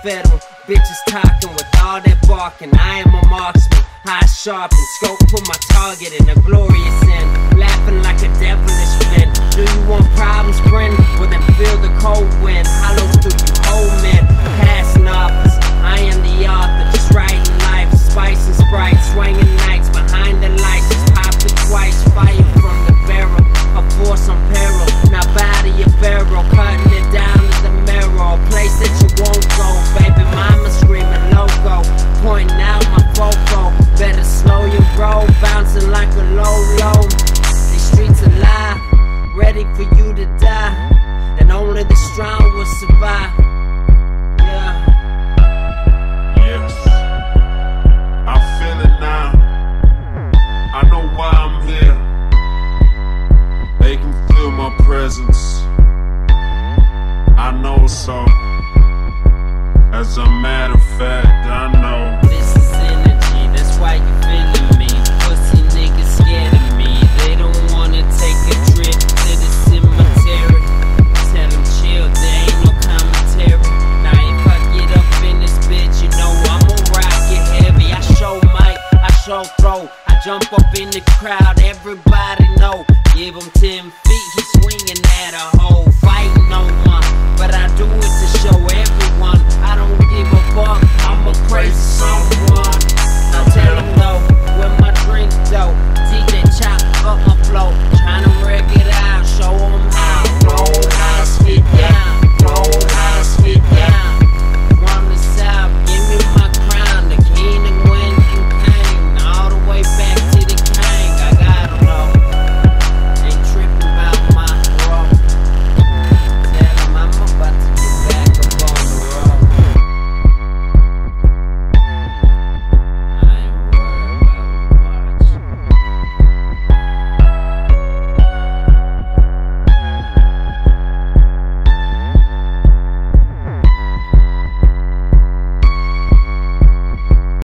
federal. Bitches talking with all that barking. I am a marksman, high sharp and scope, put my target in a glorious end. Laughing like a devilish flint. Do you want problems, friend? Well then feel the cold wind. Hollows through you whole men. Passing offers, I am the author, just writing life. Spice and Sprite, swinging nights behind the lights. Just popped it twice, fire from the barrel. A force on peril, now bow to your barrel. Cutting it down to the mirror, a place that you won't go. Baby mama screaming loco, pointing out my fofo. Better slow your roll, bouncing like a low. These streets are alive, ready for you to die, and only the strong will survive. Yeah. Yes, I feel it now. I know why I'm here. They can feel my presence. I know so. As a matter of fact,